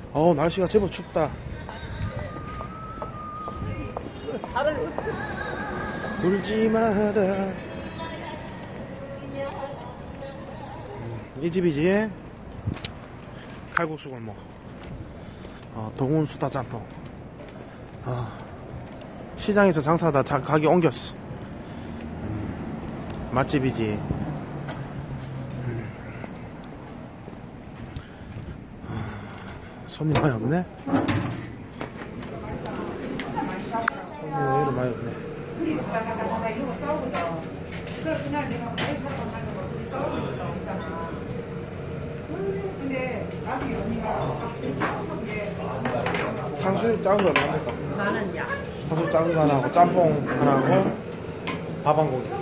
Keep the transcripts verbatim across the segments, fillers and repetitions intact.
어 날씨가 제법 춥다. 살을 어떻게 울지 마라. 음, 이 집이지. 칼국수 골목. 어, 동훈수다 짬뽕. 어, 시장에서 장사하다 자, 가게 옮겼어. 음, 맛집이지. 음. 어, 손님 많이 없네. 손님 의외로 많이 없네. 탕수육 작은 거 얼마입니까? 만 원이야. 탕수육 작은 거 하나 하고 짬뽕 하나 하고 밥 한 공기.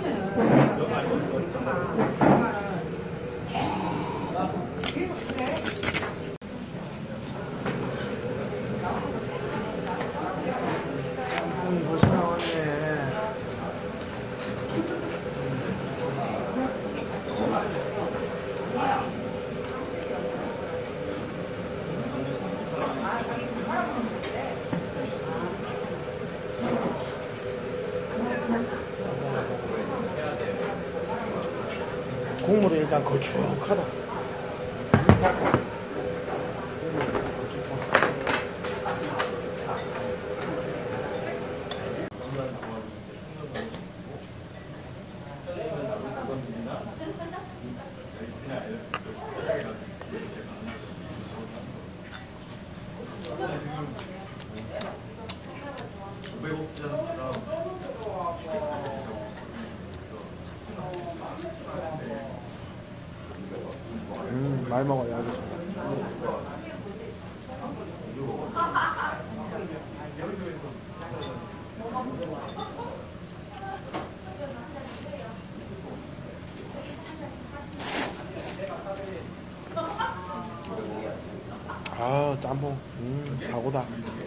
짬뽕이 벌써 나왔네. 국물이 일단 걸쭉하다. 음, 많이 먹어요, 알겠습니다. 아, 짬뽕. 음, 사고다.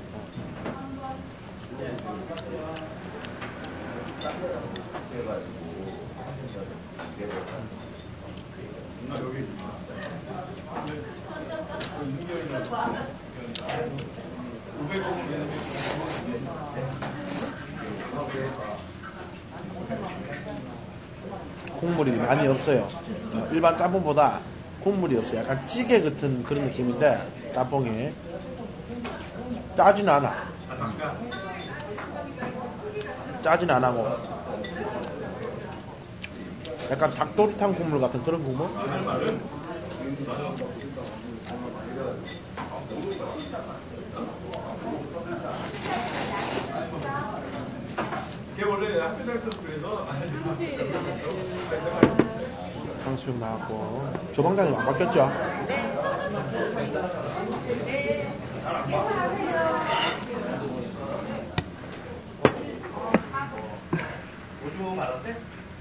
국물이 많이 없어요. 일반 짬뽕보다 국물이 없어요. 약간 찌개 같은 그런 느낌인데 짬뽕이 짜진 않아. 짜진 안 하고 약간 닭도리탕 국물 같은 그런 국물? 탕수육 나왔고 주방장님 안 바뀌었죠? 오징어 말았대?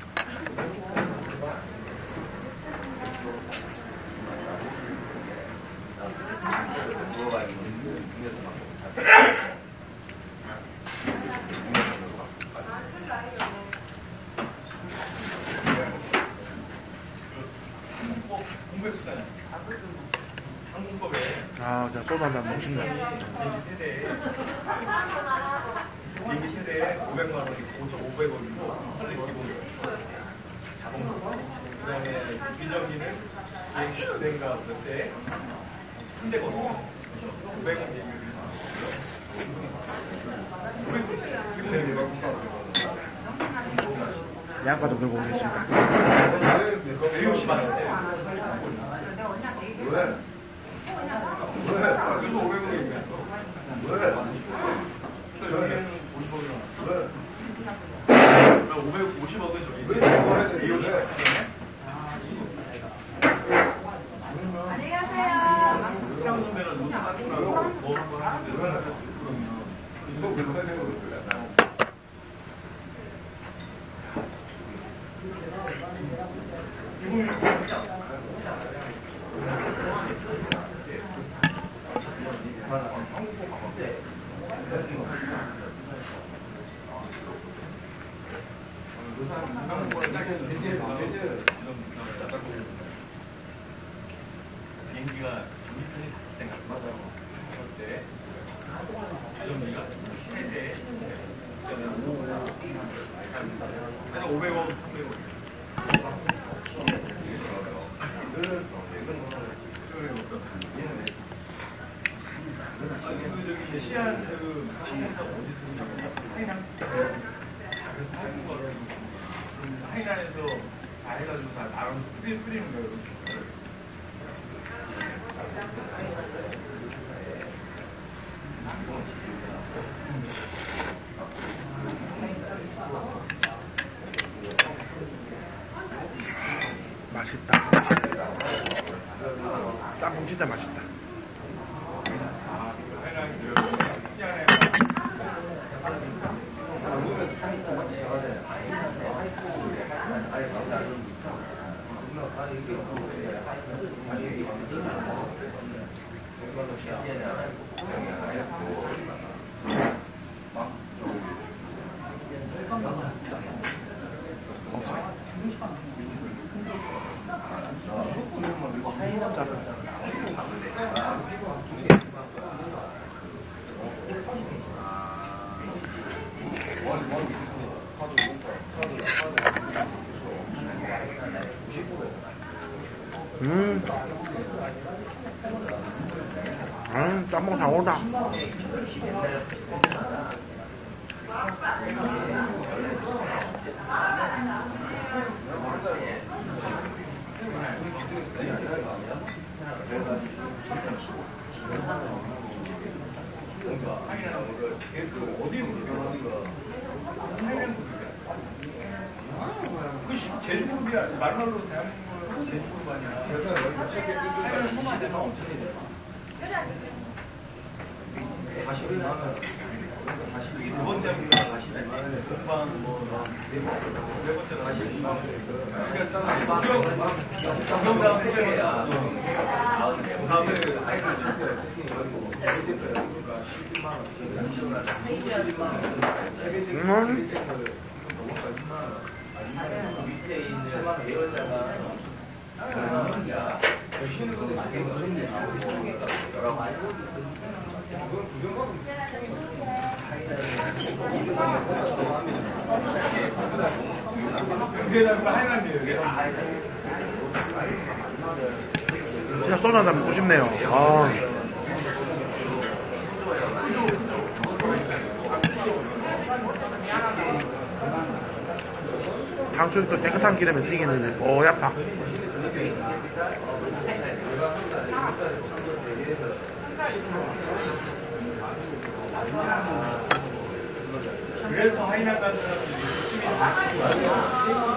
아, 그냥 소주 한잔 먹고 싶네. 비행기 세대에 오백만 원이 오천오백 원이고 하늘 기본으로 자동으로 그 다음에 비정기는 비행기 은행가 없을 때 삼백 원 오백 원 비행기 양파 좀 들고 오겠습니다. 백육십만 원대 왜? 왜? 이거 오백 원이니까 왜? 오백오십억은 저기 왜 먹어야 돼? 안녕히 가세요. 이런 선배는 너무 따뜻하고 뭐 한번 하는데 그러면 이거 왜 해야 되는 거야? 비행기가 조립편이 바뀔 때가 맞아. 해가지고 다 나눠서 끓이- 끓이는 거예요. 맛있다. 짬뽕 진짜 맛있다. 음, 음, 짬뽕 잘 오다. 제주도비야 말말로 대한민국을 제주도가 아니야. 하이라는 소만 내가 엄청 해. 사십이만 원. 사십이 두 번째 합니다. 사십이만 원. 공방 뭐 네 번째가 사십이만 원. 그러니까 정성당 세정이야. 다음에 하이를 실패 세팅해가지고 그러니까 십이만 원. 십이만 원. 음, 밑에 있는 예언자가 쉬는 것도 되게 무섭네. 진짜 소주 한잔 먹고 싶네요. 아. 당초에 또 깨끗한 기름에 튀기는데 뽀얗다. 그래서 하이난 가는 사람들이 열심히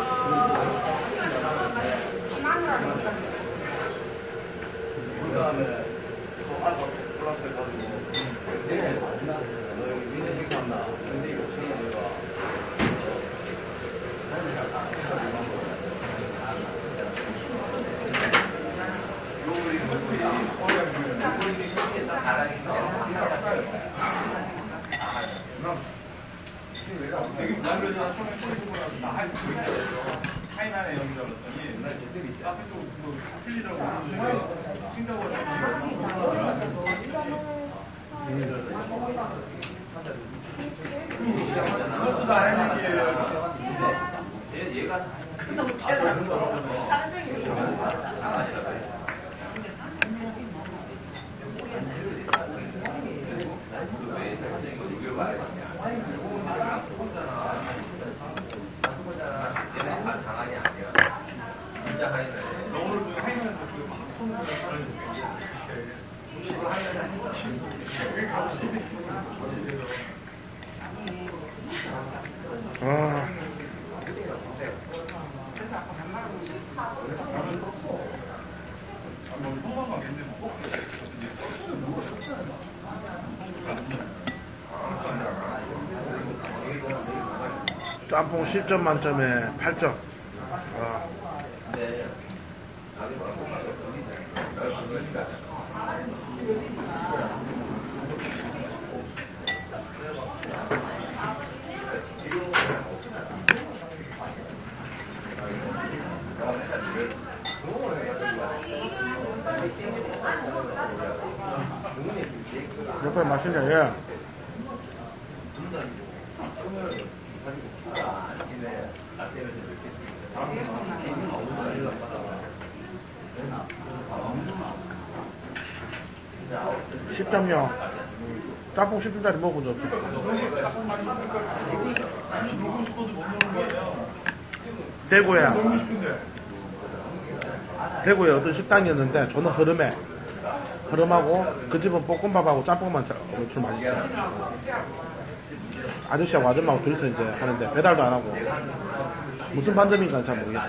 그 다음에 또 알파 플러스 해가지고 네, 너 민재 행사한다. 근데 이거 오천 원이가 되게 부담되잖아. 처음에 소리보고 나서 나 하이 하이난에 연줄 알았더니 앞에 또 풀리더라고. 싱가포르 그것도 다 하는 얘기예요. 얘가 너무 다른 거. 아. 짬뽕 십 점 만점에 팔 점. 아. 옆에 맛있냐, 얘? 십 점요. 짬뽕 십 점짜리 먹어본 적 없어. 대구야. 대구의 어떤 식당이었는데 저는 흐름해. 흐름하고 그 집은 볶음밥하고 짬뽕만 잘 줄 맛있어요. 아저씨하고 아줌마하고 둘이서 이제 하는데 배달도 안 하고 무슨 반점인가는 잘 모르겠다.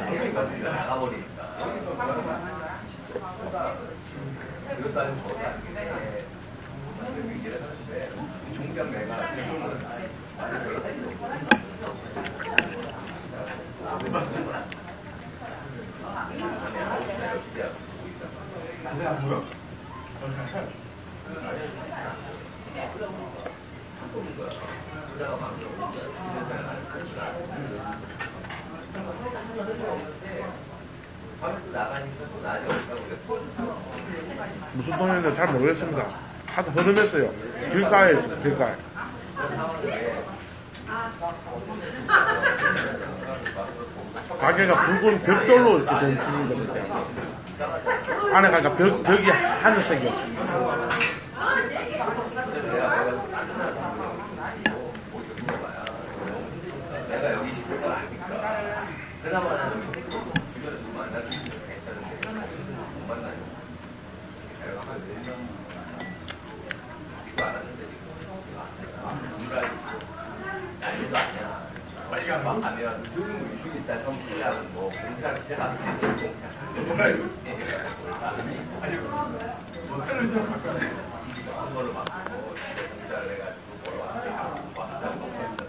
무슨 동네인지 잘 모르겠습니다. 하도 흐름했어요. 길가에 있어요, 길가에. 가게가 붉은 벽돌로 이렇게 된 집인데 안에 가니까 벽, 벽이 하늘색이었어요. 내가 여기 있을 걸 아니까. 그나마 나는 주변에 누구 만날 수 있겠다는데 못 만나요. 내가 한 네 명 이거 알았는데 지금 누가 난리도 아니야. 빨리 가면 막 가면 요즘 이슈 있다. 정치하는 뭐 공사를 제가 공사 뭐라 아니 뭐 하늘 좀 바꿔 그거를 막 공사를 해가지고 뭐로 왔다 왔다 했어.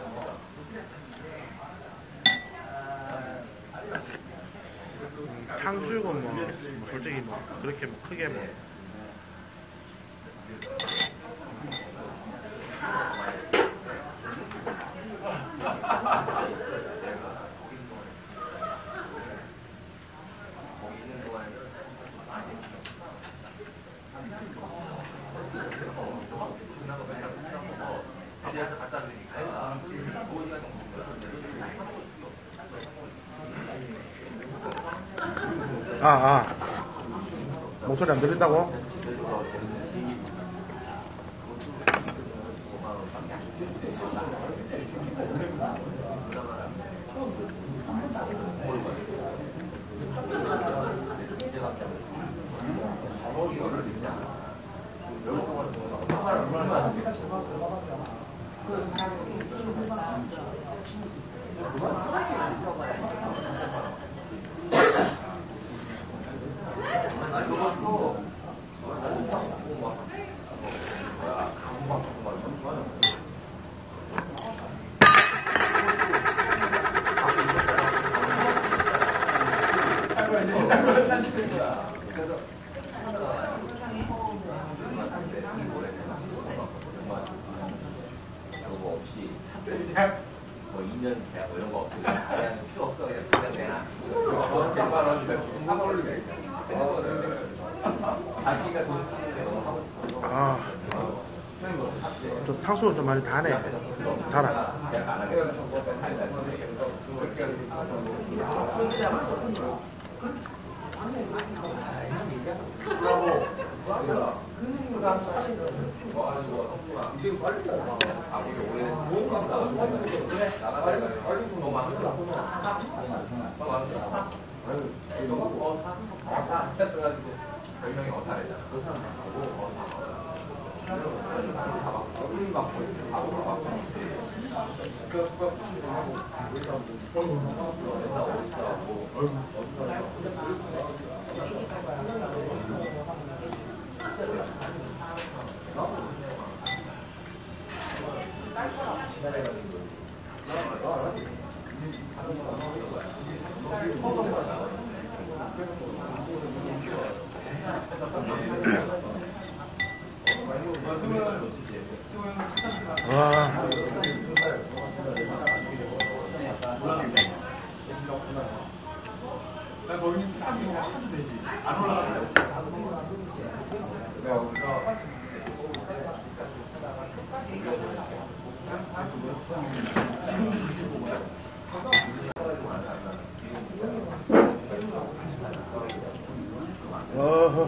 탕수육은 뭐, 뭐 솔직히 뭐 그렇게 뭐 크게 뭐 아, 아. 목소리 안 들린다고? 뭐 이 년 대학 뭐 이런 거 없고 그냥 필요 없어 그냥 그냥 내놔. 백만 원 주면 사 올리면 자기가 돈 쓰는데 너무 하고 싶어. 아, 좀 탕수육 좀 많이 다네. 달아. 와. 어허.